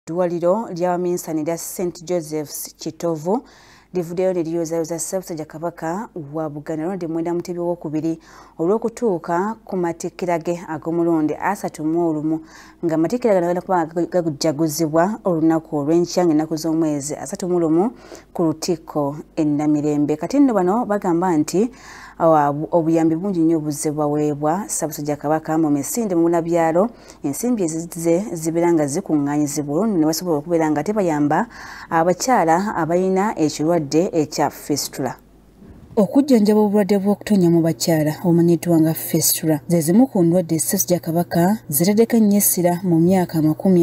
Eddwaliro ly'Abaminsani lya St. Joseph's Kitovu livuddeyo ne liyozaayoza Ssaabasajja Kabaka wa Buganda Ronald Muwenda Mutebi II olw'okutuuka ku matikkira ge ag'omulundi 31 nga amatikkira gano gagenda kuba gajaguzibwa olunaku olw'enkya ng'ennaku z'omwezi 31 ku Lutikko e Namirembe. Kati nno bano bagamba nti obuyambi bungi nnyo obuzze bwaweebwa Ssaabasajja Kabaka mu misinde mu bunabyalo, ensimbi ezizze zibeera nga zikuŋŋaanyizibwa ne basobola okubeera nga tebayamba abakyala abalina ekirwadde ekya fistula. Okujjanjaba obulwadde bw'okutonya mu bakyala obumanyiddwa nga fistula ze zimu ku ndwadde Ssaabasajja Kabaka zitaddeko ennyo essira mu myaka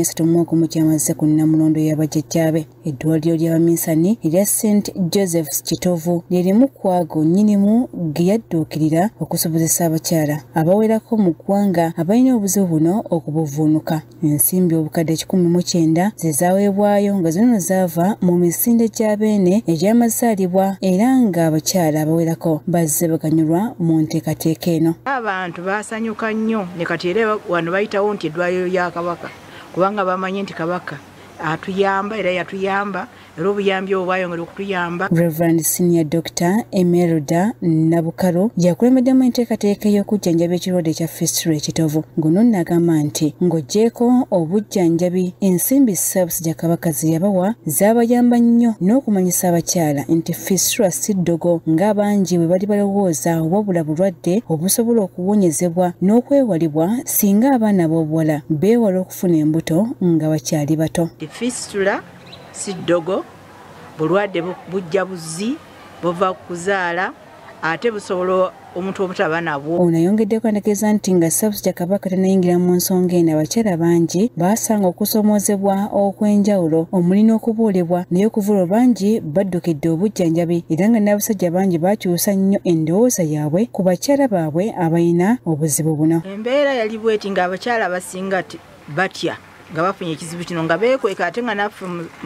31 gy'amaze ku Nnamulondo y'abajjajjaabe. Eddwaliro ly'Abaminsani erya St. Joseph's Kitovu lye limu ku ago nnyinimu ge yadduukirira okusobozesa abakyala abawerako mu ggwanga abalina obuzibu buno okubuvuunuka. Ensimbi obukadde 19 ze zaaweebwayo nga zino zaava mu misinde gya Beene egy'amazaalibwa era nga abakyala abawerako bazze baganyulwa mu nteekateeka eno. Abantu baasanyuka nnyo ne kati era wano bayitawo nti eddwaliro lya Kabaka kubanga bamanyi nti Kabaka atuyamba era yatuyamba era obuyambi obwo bwayongera okutuyamba. Reverend Senior Dr. Emeralda Nabukalo yakulembeddemu enteekateeka y'okujjanjaba ekirwadde ekya fistula ekitovu. Ngono n'agamba nti ng'oggyeko obujjanjabi ensimbi Ssaabasajja Kabaka ze yabawa zaabayamba nnyo n'okumanyisa abakyala nti fistula si ddogo ng'abangi bwe bali balowooza wabula bulwadde obusobola okuwonyezebwa n'okwewalibwa singa abaana b'obuwala beewala okufuna embuto nga bakyali bato. Fistula si ddogo, bulwadde bujja buzzi buva kuzaala ate busobola omuntu obutaba nabwo. Ono ayongeddeko ategeeza nti nga Ssaabasajja Kabaka tannayingira mu nsonga eno abakyala bangi baasanga okusomoozebwa okw'enjawulo omuli n'okubuulibwa naye okuvula bangi baddukidde obujjanjabi era nga n'abasajja bangi bakyusa nnyo endowooza yaabwe ku bakyala baabwe abalina obuzibu buno. Embeera yali bweti nga abakyala abasinga batya nga bafunye ekizibu kino nga beekweka ate nga naffe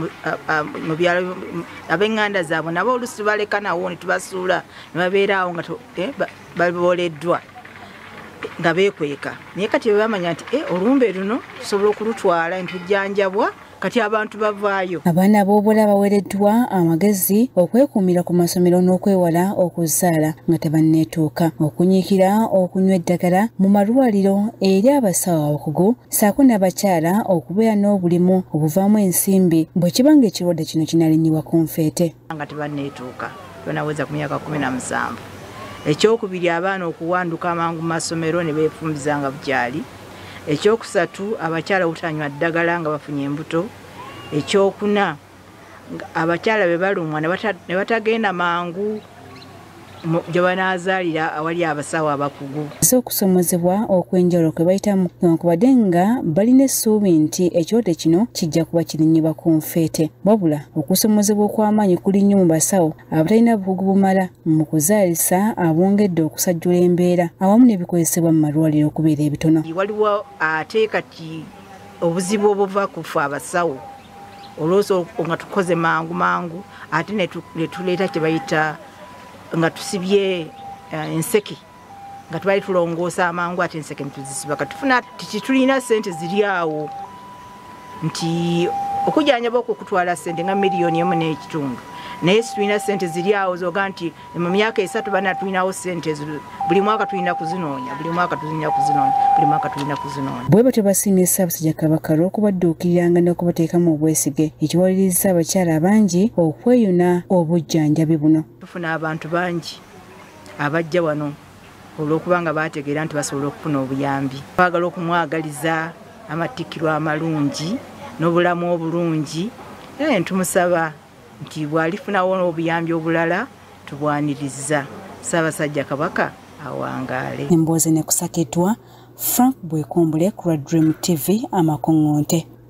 mu byalo ab'eŋŋanda zaabwe nabo oluusi tubaleka nawo ne tubasuula ne babeera awo nga baboleddwa nga beekweka naye kati bwe bamanya nti olumbe luno tusobola okulutwala ne tujjanjabwa kati abantu bavaayo. Abaana b'obuwala baweereddwa amagezi okwekuumira ku masomero n'okwewala okuzaala nga tebanneetuuka, okunyiikira okunywa eddagala mu malwaliro eri abasawo abakugu ssaako n'abakyala okubeera n'obulimu obuvaamu ensimbi bwe kiba nga ekirwadde kino kinaalinnyibwa ku nfeete. Nga tebanneetuuka banaweza ku myaka 17. Ekyokubiri abaana okuwanduka amangu mu masomero ne beefumbiza nga bukyali. Ekyokusatu abakyala obutanywa ddagala nga bafunye embuto. Ekyokuna abakyala be balumwa ne batagenda mangu gye banaazaalira awali abasawo abakugu. Okusomozebwa okw'enjawulo kwe bayitamu newankubadde nga balina essuubi nti ekirwadde kino kijja kuba kirinnyibwa ku nfeete, wabula okusomozebwa okw'amaanyi kuli nnyo mu basawo abatalina bukugu bumala mu kuzaalisa abongedde okusajjula embeera awamu n'ebikozesebwa mu malwaliro okubeera ebitono. Waliwo ate kati obuzibu obuva ku ffe abasawo olwooso nga tukoze mangu ate ne tuleeta kye bayita nga tusibye enseke nga tubali tulongoosa amangu ate enseke netuzisiba katufuna titulina ssente ziri awo nti okujjanjaba okwo kutwala ssente nga $1.5 naye situlina ssente ziri awo zoga nti mu myaka 3 bana tulinawo ssente buli mwaka tulina kuzinoonya bwe batyo basiimye Ssaabasajja Kabaka olw'okubadduukiriranga n'okubateekamu obwesige ekiwalirizza abakyala abangi okweyuna obujjanjabi buno. Tufuna abantu bangi abajja wano olw'okuba nga baategeera nti basobola okufuna obuyambi. Twagala okumwagaliza amatikkiro amalungi n'obulamu obulungi era tumusaba nti bw'alifunawo n'obuyambi obulala tubwanirizza. Ssaabasajja Kabaka awangaale. Emboozi ne kusakiddwa Frank Bwekumbule ku Dream TV Amakoŋŋonte.